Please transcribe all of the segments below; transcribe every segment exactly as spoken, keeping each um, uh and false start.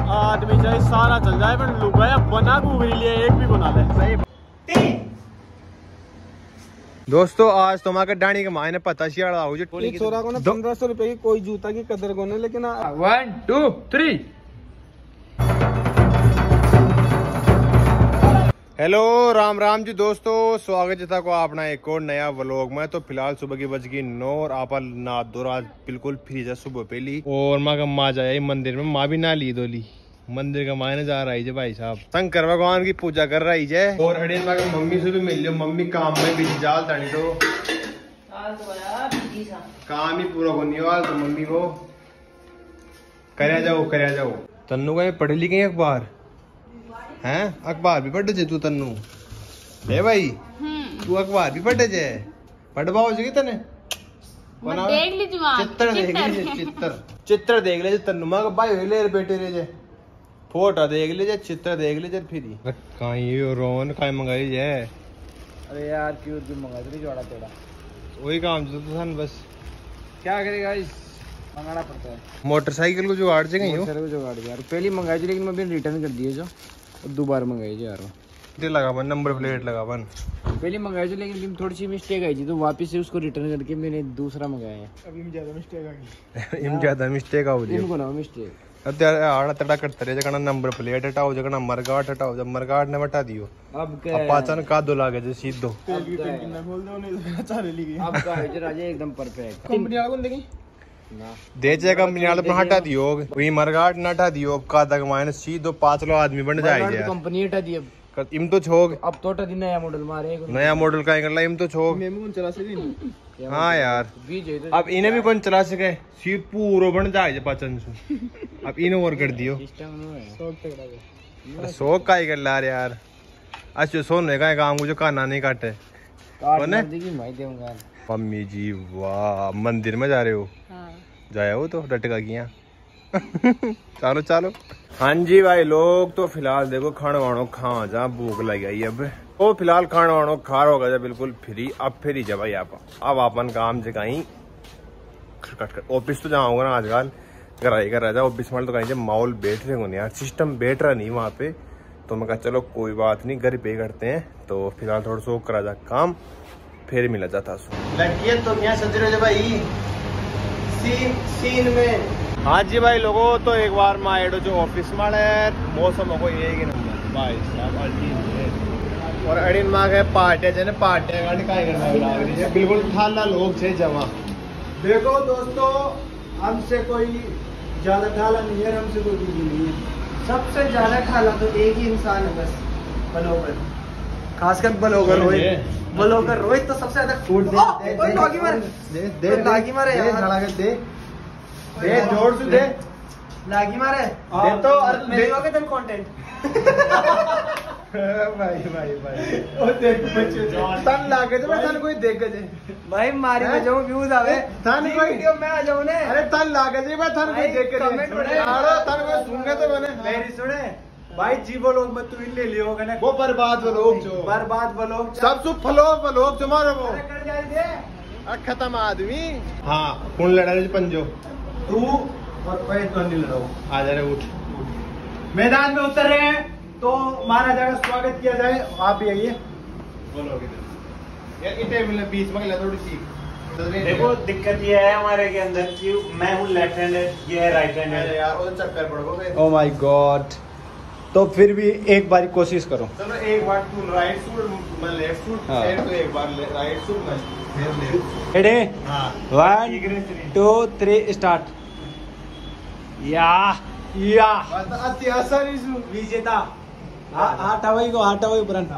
आदमी चाहे सारा चल जाए पर लुगाया बना घूरी लिए एक भी बना ले सही। दोस्तों आज तो हमारे डाणी के मायने पता शियाड़ा हो जो छोरा को ना पंद्रह सौ रुपए की कोई जूता की कदर को नहीं, लेकिन one two three. Hello Ram Ram ji दोस्तों, स्वागत है को अपना एक और नया व्लॉग में। तो फिलहाल सुबह की बज गई नौ और आप ना दो रात बिल्कुल फ्री जा सुबह पहली और माँ का माँ जाए मंदिर में, माँ भी ना ली दोली मंदिर का मायने जा रही है भाई साहब, शंकर भगवान की पूजा कर रही है। और अड़े माँ मम्मी से भी मिल लो, मम्मी काम में बिजी जाल तानी तो काम ही पूरा होने वाला तो मम्मी को करया जाओ करया जाओ। तन्नू का पढ़ ली गई अखबार हैं, अखबार भी पढ़े तू तन्नू है भाई, तू अखबार भी पढ़े जे पढ़ पाओ जी तने देख ली चित्र देख लीजिए, चित्र चित्र देख लीजिए तन्नू माँ का भाई ले बेटे रे जे फोटो देख लीजिए, चित्र देख लीजिए फिर कहीं रोन कहीं मंगाई जे। अरे यार क्यों क्यों मंगा रही जोड़ा तेरा वही काम जो तो सन बस क्या करेगा इस मंगाना पड़ता है। मोटरसाइकिल को जुगाड़ से गई को जुगाड़ यार पहली मंगाई थी लेकिन मैं भी रिटर्न कर दिए जो और दोबारा मंगाई थी यार लगा बन नंबर प्लेट लगा बन पहले मंगाई थी लेकिन थोड़ी सी मिस्टेक आई थी तो वापस से उसको रिटर्न करके मैंने दूसरा मंगाया है। अभी में ज्यादा मिस्टेक आ गई इम ज्यादा मिस्टेक आ गई इनको ना मिस्टेक અત્યારે આડા તડા કરતા રહે છે, નંબર પ્લેટ હટાવો છે, મરગાટ હટાવો છે, મરગાટ ને હટા દિયો अब क्या પાછળ કાદો લાગે છે સીધો अब का है जरा एकदम परफेक्ट कंपनी वाला कौन देगी ना दे जे कंपनी वाले पर हटा दियो वही मरगाट न हटा दियो कादा के मायने सीधो पांचलो आदमी बन जाए कंपनी हटा दी अब इम तो छोग अब तो हटा दी नया मॉडल मारे नया मॉडल का करला इम तो छोग मेमो कौन चला सके। हाँ यार अब इन्हें भी कौन चला सके सी पूरो बन जाए पाचन से अब इन्हें और कर दियो शौक का ही कर ला यार अच्छा सोने का काम जो काना नहीं काटे मम्मी जी वाह मंदिर में जा रहे हो जाया हो तो डटका किया चलो चलो। हाँ जी भाई लोग तो फिलहाल देखो खाना वाणो खा जा भूख लग गई अब ओ फिलहाल खाना वाणो खा होगा बिल्कुल फ्री अब फिर ही जा भाई आप अब अपन काम से कहीं ऑफिस तो जाऊंगा ना आजकल घर आई कर रहा ऑफिस में तो कहीं माहौल बैठ रहे होने यार सिस्टम बैठ रहा नहीं वहाँ पे तो मैं कहा चलो कोई बात नहीं घर पे करते हैं। तो फिलहाल थोड़ा सो करा जा काम फिर मिला जाता लड़की तो यहाँ सज रहे भाई सीन सीन में। हाँ जी भाई लोगों तो एक बार मैं एडो जो ऑफिस में मौसम को एक नंबर भाई साहब अल्टी और अड़िन माँ के पार्टिया जने पार्टिया गाड़ी का करना बिल्कुल ठाला लोग छे जमा। देखो दोस्तों हमसे कोई ज्यादा ठाला नहीं है, हमसे कोई भी नहीं है, सबसे ज्यादा ठाला तो एक ही इंसान है बस ब्लॉगर, खासकर ब्लॉगर रोहित ब्लॉगर रोहित तो सबसे ज्यादा फूट दे दे लागी मारे दे दे लागी मारे यार दे दे जोर से दे लागी मारे दे तो अरे मेरे होगे तुम कंटेंट भाई भाई भाई ओ देख बच्चे तन लागे तो मैं तन कोई देख जे भाई मारी में जाऊं व्यूज आवे तन कोई वीडियो में आ जाऊं ने अरे तन लागे जे मैं तन कोई देख के कमेंट बड़े आड़ो तन को सुनगे तो मैंने मेरी सुने भाई जी बोलो मत तू इन ले लियो कने वो बर्बाद व्लॉग जो बर्बाद व्लॉग सब सु फ्लॉप व्लॉग जो मारो वो कर जाए दे खत्म आदमी। हां कौन लड़ा रे पंजो तू और कोई तो नहीं लड़ो आ जा रे उठ मैदान में उतर रहे हैं तो मारा जाएगा स्वागत किया जाए आप भी आइए बोलोगे यार इतने मिले बीच में थोड़ी सी देखो दिक्कत ये है हमारे के अंदर कि मैं हूँ लेफ्ट हैंडेड ये है राइट हैंडेड यार वो चक्कर पड़ोगे। ओह माय गॉड तो फिर भी एक बार कोशिश करो चलो एक बार तू राइट शूट मैं लेफ्ट शूट फिर तो एक बार राइट शूट मैं फिर लेफ्ट रेडी हां वन टू थ्री स्टार्ट या या अति आसानी से विजेता आटा वही को आटा वही पुरान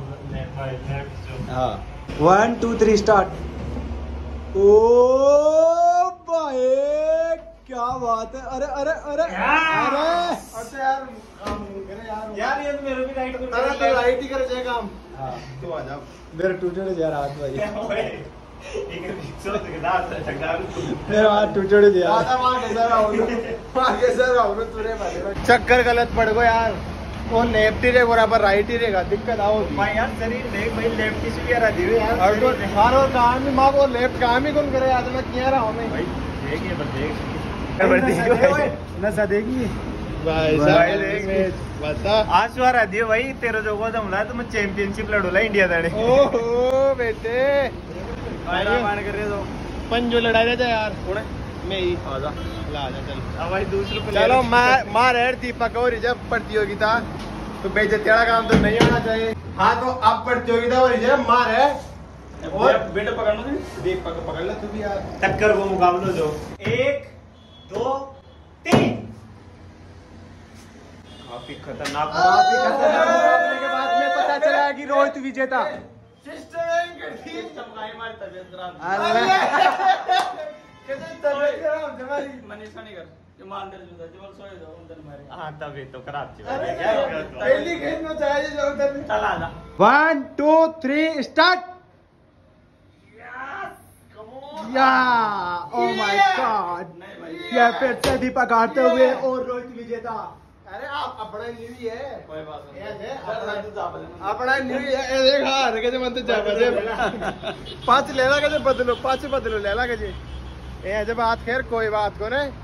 हाँ वन टू थ्री स्टार्ट ओ भाई क्या बात है अरे अरे अरे अरे अच्छा यार काम करे यार यार ये तो मेरे भी राइट को तेरा तो राइट ही करे जाए काम हां तो आ जा मेरे टूटे यार हाथ भाई एक सौ दास चक्कर मेरा हाथ टूटे दिया दादा मां कैसा रहा हूं मां कैसा रहा हूं तुरे वाले चक्कर गलत पड़ गो यार वो लेफ्ट ही रे बराबर राइट ही रहेगा दिक्कत आओ भाई यार शरीर देख भाई लेफ्ट से भी आ रही है यार और तो हर और काम में मां को लेफ्ट काम ही कौन करे आज मैं किया रहा हूं मैं भाई देख ये बस देख न सदेगी भाई साहब बता आंसू आ रहा दियो भाई तेरे जो को दमला तो मैं चैंपियनशिप लड़ूला इंडिया दाड़े ओहो बेटे मान कर रहे तो पंजो लड़ाई दे यार कौन मैं ही आजा ला जा चल अब भाई दूसरे चलो मार मार है दीपक और जब प्रतियोगिता तो बेइज्जती वाला काम तो नहीं होना चाहिए। हाँ तो अब प्रतियोगिता हो रही है मार है और बेटा पकड़ लो दीपक पकड़ ले तू भी यार टक्कर वो मुकाबला जो एक दो तीन काफी खतरनाक काफी खतरनाक मुकाबले के बाद में पता चला कि रोहित विजेता। हाँ तभी तो खराब पहली गेंद में चाहिए जो उधर में। चला जा वन टू थ्री स्टार्ट। या ओ माय गॉड ये फिर से दीपक हारते हुए और रोहित विजेता। अरे आप अपना न्यू है कोई बात नहीं ये अपना अपना न्यू है देख हार के मन तो जा बजे पांच लेला के बदलो पांच बदलो लेला के जी ये जब बात खैर कोई बात को नहीं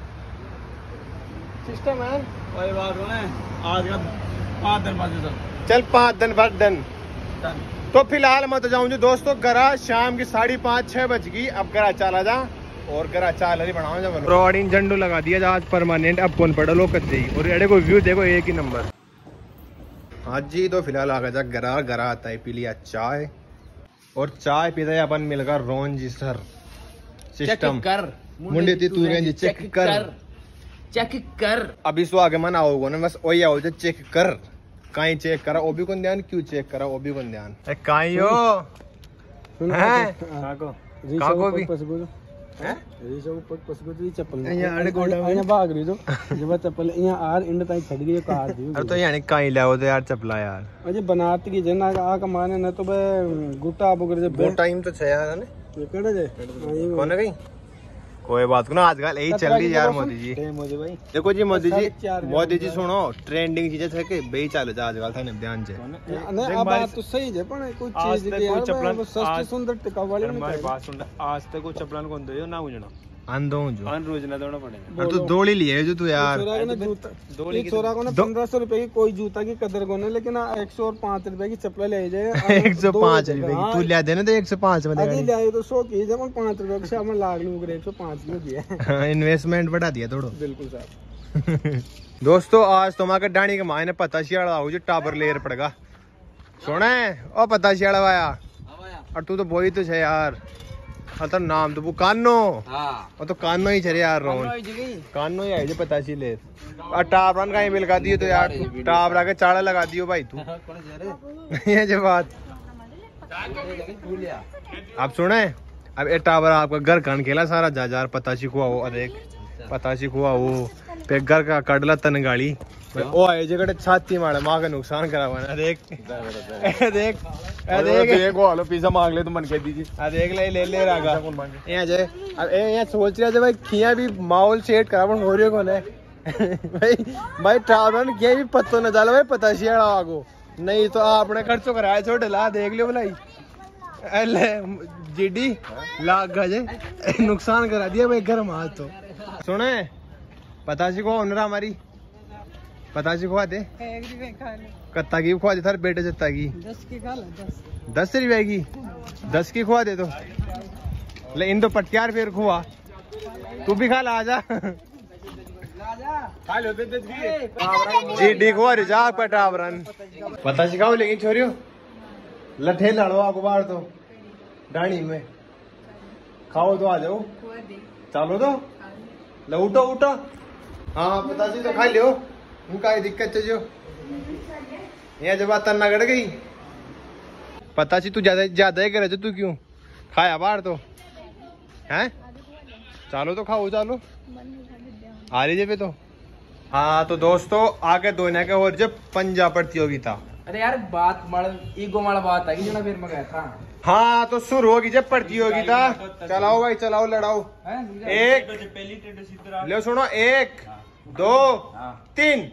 सिस्टम है कोई बात नहीं आज का पाँच दिन बाद चल पाँच दिन बाद डन। तो फिलहाल मैं तो जाऊँ दोस्तों गरा शाम की साढ़े पाँच छह बज गई अब गरा चला जा और गरा चाल ही बनाओ जब रोडिंग झंडू लगा दिया जा आज परमानेंट अब कौन पड़ा लो कच्चे और एड़े को व्यू देखो एक ही नंबर। हाँ जी तो फिलहाल आ गया गरा गरा आता है पी लिया चाय और चाय पीता है अपन मिलकर रोन जी सर सिस्टम कर मुंडे ती तू गंजी चेक कर चेक कर अभी सो आगे मन आओगे ना बस वही आओ जो चेक कर कहीं चेक करा वो भी कौन ध्यान क्यों चेक करा वो भी कौन ध्यान कहीं हो हैं काको काको भी हैं चप्पल यहाँ अड़े गोड़ा में भाग रही तो जब चप्पल यहाँ आर इंड ताई छड़ गई कार दी अरे तो यानी कहीं लाओ तो यार चप्पला यार अजय बनाती की जना आ का माने न तो बे गुटा बुगर जे बहुत टाइम तो छे यार ने ये कड़े जे कौन है कहीं कोई बात ना आजकल यही चल रही यार मोदी जी मोदी भाई देखो जी मोदी जी मोदी जी सुनो ट्रेंडिंग चीजें थे कि बेई चालू जा आजकल था ध्यान से नहीं अब बात तो सही है पर कोई चीज की यार चप्पल सस्ती सुंदर टिकाऊ वाली हमारी बात सुन आज तक वो चप्पल कौन दो ना उजना अंधो जो अनरोज ना दोना पड़ेगा और तू दौड़ी लिए जो तू यार दौड़ी की छोरा को ना पंद्रह सौ रुपए की कोई जूता की कदर को नहीं लेकिन एक सौ और पाँच रुपए की चप्पल ले जाए एक सौ पाँच रुपए की तू लिया देना तो एक सौ पाँच में अभी ले तो सौ की जब पाँच रुपए के सामने लाख लोग एक सौ पाँच में दिया इन्वेस्टमेंट बढ़ा दिया थोड़ा बिल्कुल सर। दोस्तों आज तुम्हारे डाणी के मायने पता शियाड़ा आओ जो टाबर लेर पड़ेगा सुना है ओ पता शियाड़ा आया और तू तो बोई तो है यार तो नाम तो वो कानो हाँ तो कानो ही चले यार रोन कानो ही आई जो पता सी ले और टाबरन का ही मिलगा दियो तो यार टाबरा के चाड़ा लगा दियो भाई तू ये जो बात आप सुने अब ये टाबर आपका घर कान खेला सारा जा जार पता सी खुआ वो अरे पता सी खुआ वो पे घर का कडला तन गाड़ी ओ आए जगह छाती मारे माँ का नुकसान करा हुआ देख देख देख एक वालो पिज्जा मांग ले तो मन कह दीजिए देख ले ले ले रहा यहाँ जाए अब यहाँ सोच रहा था भाई खिया भी माहौल सेट करा हो रही कौन है भाई भाई ट्रावल किया भी पत्तो न डालो भाई पता शियाड़ा आगो नहीं तो आपने खर्चो कराया छोटे ला देख लियो भलाई ले जीडी लाख गजे नुकसान करा दिया भाई घर माल तो सुने पता सी को ओनर हमारी पता सी खुआ दे कत्ता की खुआ दे थार बेटे जत्ता की दस की खा ला दस दस रुपए की दस की खुआ दे तो ले इन दो पटियार फिर खुआ तू भी खा ला आजा जी डी खुआ रे जा पटावरन पता सिखाओ लेकिन छोरियो लठे लड़ो आपको बाहर तो डाणी में खाओ तो आ जाओ चलो तो ले उठो उठो हाँ पता सी तो खा लियो उनका दिक्कत है जो यहाँ जब बात नगड़ गई पता सी तू ज्यादा ज्यादा ही करे तू क्यों खाया बाहर तो हैं चलो तो खाओ चलो आ लीजिए पे तो हाँ तो दोस्तों आगे दोनों के और जब पंजा प्रतियोगिता अरे यार बात मड़ ईगो मड़ बात आई जो फिर मैं गया था हाँ तो शुरू होगी जब प्रतियोगिता चलाओ भाई चलाओ लड़ाओ एक लो सुनो एक दो तीन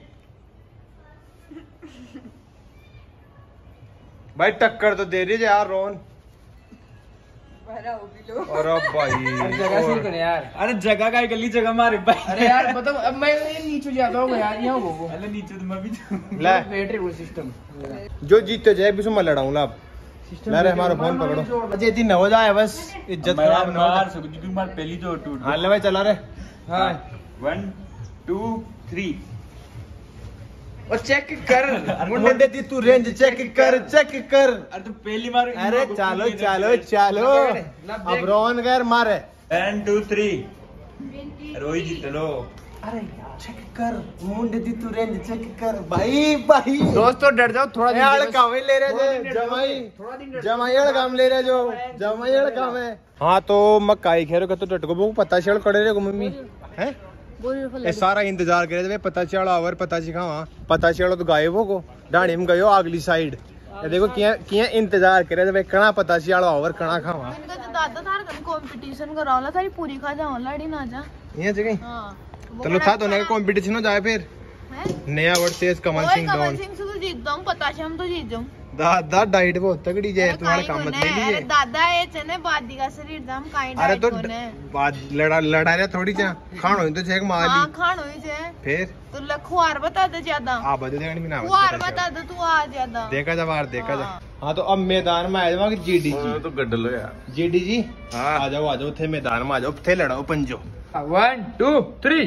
भाई टक्कर तो दे दीजिए यार रोन अरे भाई जगह से कर यार। अरे जगह का गली जगह मारे भाई। अरे यार मतलब अब मैं नीचे जाता हूँ यार, यहाँ वो अरे नीचे तो मैं भी ले बैटरी वो सिस्टम जो जीते जाए भी मैं लड़ाऊं ला ला रे हमारा फोन पकड़ो। अजय दिन हो जाए बस इज्जत खराब ना हो सकती तू मार पहली जो टूट। हाँ ले भाई चला रे। हाँ वन टू थ्री और चेक कर मुंडे दी तू रेंज चेक कर चेक कर। अरे तू पहली मार। अरे चलो चलो चलो अब रोहन गैर मारे। वन टू थ्री रोई जीत लो। अरे चेक कर मुंडे दी तू रेंज चेक कर भाई भाई। दोस्तों डर जाओ थोड़ा दिन यार काम ही ले रहे थे जमाई जमाई काम ले रहे जो जमाई काम है। हाँ तो मकाई खेरो का तो टटको को पता चल करे रे मम्मी हैं ये सारा इंतजार करे थे पता चला और पता सिखावा पता चलो तो गायब हो को डाणी में गयो अगली साइड ये देखो किया किया इंतजार करे थे कणा पता चला और कणा खावा इनका तो दादा थार कन कंपटीशन करावला थारी पूरी खा जाओ लाड़ी ना जा। ये जगह हां चलो था तो ना कंपटीशन हो जाए फिर हैं नया वर्सेस कमल सिंह कमल डॉन सिंह से तो जीत जाऊं पता से हम तो जीत जाऊं। दादा डाइट बहुत तगड़ी जाए तुम्हारा काम मत ले अरे लीजिए। दादा ये चने बादी का शरीर दम काई डाइट अरे तो कोने बात लड़ा लड़ा रहा थोड़ी जा खानो तो छेक मार ली हां खानो ही छे फिर तो लखवार बता दे ज्यादा आ बजे देखने भी ना खुआर बता दे तू आ ज्यादा देखा जा बाहर देखा जा। हाँ तो अब मैदान में आ जाओ जीडी जी तो गड्ढ लो यार। जीडी जी हाँ। आ जाओ आ जाओ थे मैदान में आ जाओ थे लड़ाओ पंजो। वन टू थ्री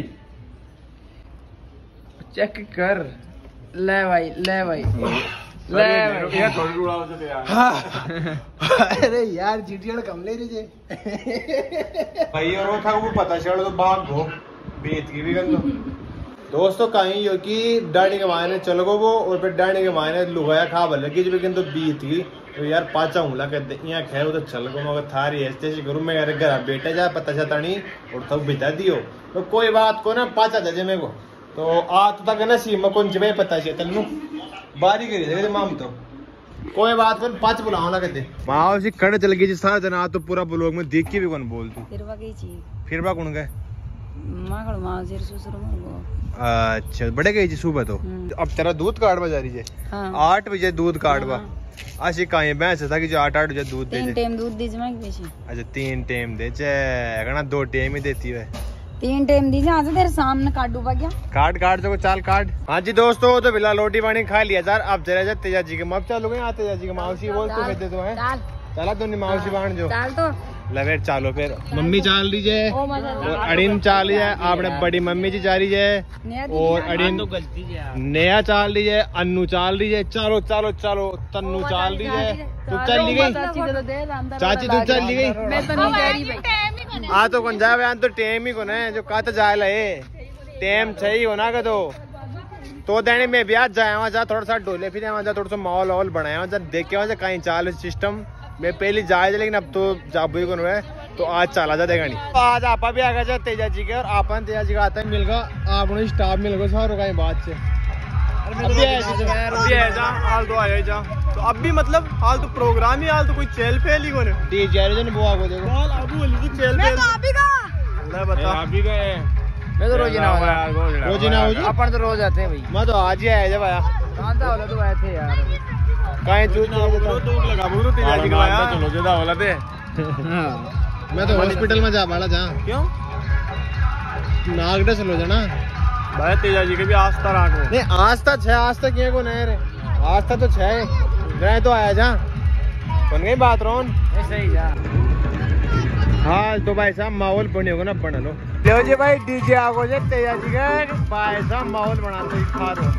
चेक कर ले भाई ले भाई ले भाई। हाँ। अरे यार जीडी कम ले रही भाई और वो था वो पता चलो तो भाग गो बेत की भी गंदो दोस्तों कहीं यो कि डाणी के मायने चल गो वो और फिर डाणी के मायने लुगाया खा भल लगी जब किंतु बीत गई तो यार पाचा हूँ लगे यहाँ खैर तो चल गो मगर थारी ऐसे ऐसे करूँ मैं यार घर बेटा जा पता चाहता नहीं और तब बिता दियो तो कोई बात को ना पाचा दे मेरे को तो आ तो तक ना सी मैं कौन जब पता चाहिए तल बारी करी दे माम तो कोई बात कर पाँच बुलाओ लगे थे माँ सी कड़ चल गई सारा जना तो पूरा ब्लॉग में देख के भी कौन बोल तू फिर बाकी चीज फिर बा कौन गए मां मां जेर सुसुर मरगो। अच्छा बड़े गई जी सुबह तो अब तेरा दूध काट बजा रही है हाँ। आठ बजे दूध काट बा आशी कहीं भैंस था कि जो आठ आठ बजे दूध दे तीन टाइम दूध दीजिए मैं बेची। अच्छा तीन टाइम दे चे दो टाइम ही देती है तीन टाइम दीजिए आज तेरे सामने काटू पा गया काट काट सको चाल काट। हाँ जी दोस्तों तो बिला रोटी पानी खा लिया यार अब जरा जा तेजा जी के मब चालू गए तेजा जी के मावसी बोल तो दे दो है चला तो नहीं मावसी बाण जो चाल तो लवेट चालो फिर मम्मी चाल रही है ओ मजा और अड़ीन चाल रही है आपने बड़ी मम्मी जी जा रही है और अड़ीन नया चाल रही है अन्नू चाल रही है चलो चलो चलो तन्नू चाल रही है तू चल ली गई चाची तू चल ली गई मैं तो नहीं कह रही भाई आ तो कौन जाए बयान तो टेम ही कौन है जो कहा तो जाए ला टेम सही होना का तो तो देने में भी आज जाए वहाँ जा थोड़ा सा डोले फिर वहाँ जा थोड़ा सा माहौल वाहौल बनाया वहाँ जा देखे वहाँ से कहीं चाल सिस्टम मैं पहले जाए लेकिन अब तो जाबू कौन है तो आज चला जा देगा नहीं तो आज आपा भी आ गया तेजा जी के और आपन तेजा जी का आता है मिल गया आपने स्टाफ मिल गया सारों का बात से अभी आया हाल तो आया जा तो अब भी मतलब हाल तो प्रोग्राम ही हाल तो कोई चेल फेल ही कौन डी जन बुआ को देखो हाल अबू बोली थी चेल फेल मैं बता आप भी गए मैं तो रोज ना रोज ना हो अपन तो रोज आते हैं भाई। मैं तो आज ही आया जब आया कहां था वाला तो आए थे यार कहीं दूध लगा बुरो तेजा जी का आया चलो जदा वाला पे मैं तो हॉस्पिटल में जा वाला जा क्यों नागड़ा चलो जाना भाई तेजा जी के भी आस्था राखो नहीं आस्था छे आस्था किए को नहीं रे आस्था तो छे गए तो आया जा बन गई बात रोन ऐसे ही जा। हाँ तो भाई साहब माहौल बने होगा ना बना लो लो जी भाई डीजे आगो जे तेजा जी का भाई साहब माहौल बना दो खा दो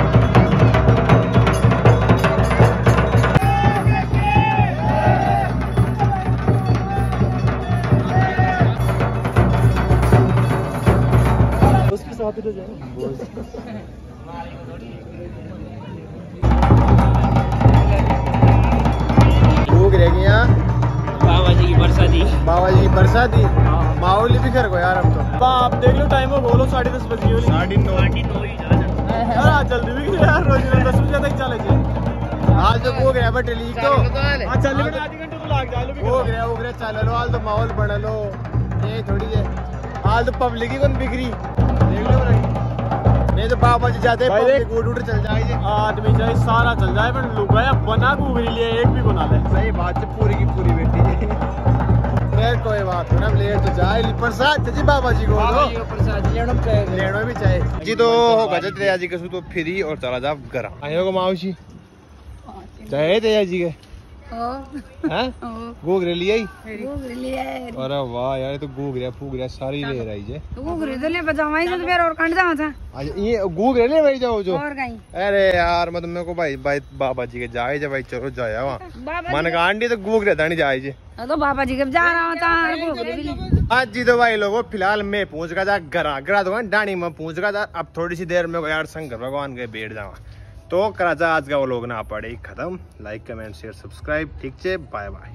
भूख रहेगी यहाँ बाबा जी की बरसाती बाबा जी की बरसाती माहौल भी कर को यार हम तो आप देख लो टाइम में बोलो साढ़े दस बजे हो साढ़े नौ यार जल्दी भी यार रोज दस बजे तक चले जी आज तो हो गया बट लीक तो हाँ चल आधे घंटे तो लाग जा लो हो गया हो गया चल लो आज तो माहौल बना लो ये थोड़ी है आज तो पब्लिक ही कौन बिगड़ी देख लो भाई नहीं तो बाबा जी जाते पब्लिक उड़ उड़ चल जाए आदमी जाए सारा चल जाए पर लुगाया बना को लिए एक भी बना ले सही बात है पूरी की पूरी बेटी फिर कोई बात नहीं, हम लेट तो जाए प्रसाद जी बाबा जी को दो प्रसाद लेना चाहिए लेना भी चाहिए जी। तो होगा तेजा जी के तो फ्री और चला जा घर आए होगा मावशी चाहे तेजा जी के हैं गोगरे लिए अरे वाह यार, ये तो गोगरे फूगरे सारी ले रही है। गोगरे तो ले बजावाई तो फिर और कंड जावा था। अच्छा ये गोगरे ले भाई जाओ जो और कहीं। अरे यार मतलब मेरे को भाई भाई बाबा जी के जाए जा भाई, चलो जाया वहाँ मन का आंटी तो गोगरे था नहीं जाए जी। तो बाबा जी के जा रहा था गोगरे भी ले। आज जी तो भाई लोगों फिलहाल मैं पहुंच गया था घर घर तो डाणी में पहुंच गया था। अब थोड़ी सी देर में को यार शंकर भगवान के बैठ जावा तो कराचा आज का वो लोग ना पड़े खत्म। लाइक कमेंट शेयर सब्सक्राइब ठीक है, बाय बाय।